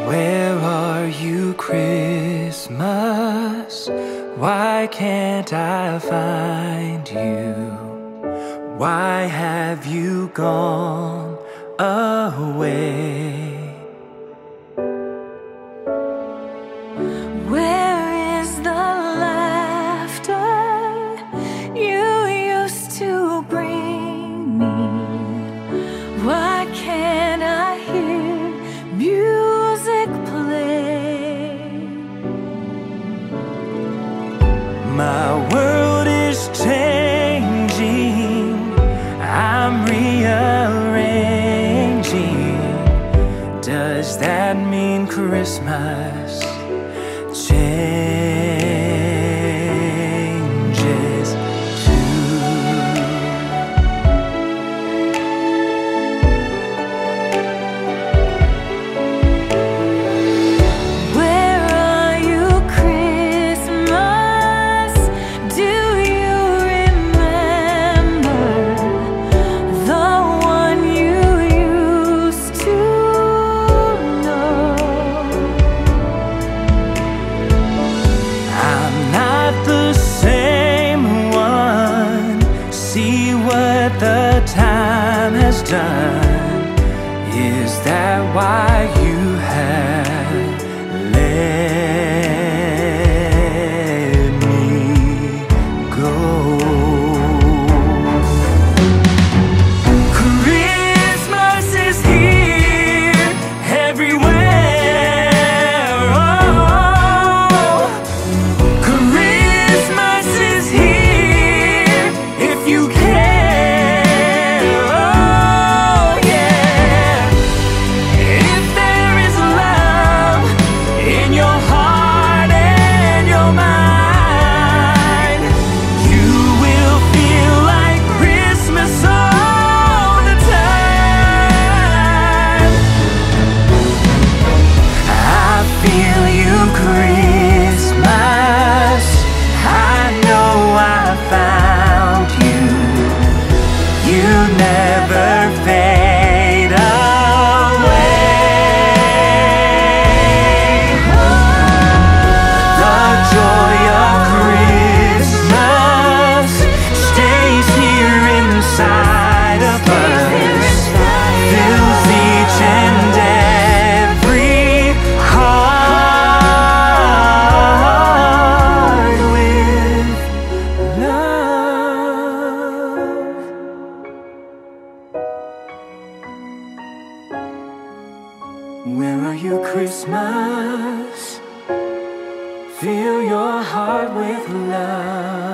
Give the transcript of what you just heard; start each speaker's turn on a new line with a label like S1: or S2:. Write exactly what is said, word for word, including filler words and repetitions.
S1: Where are you, Christmas? Why can't I find you? Why have you gone away?
S2: Where is the laughter you used to bring me? Why can't I hear music play?
S1: My world is changing, I'm rearranging. Does that mean Christmas changes too?
S2: Where are you, Christmas? Do you remember the one you used to know?
S1: I'm not the same one. See what the time has done. Is that why you have let me go? Christmas is here everywhere. Oh, Christmas is here if you care. Oh yeah. If there is love in your heart and your mind, you will feel like Christmas all the time. I feel you, Christmas. I know I found you. You never fade away. The joy of Christmas stays here inside of us, fills each and every heart with love. Where are you, Christmas? Fill your heart with love.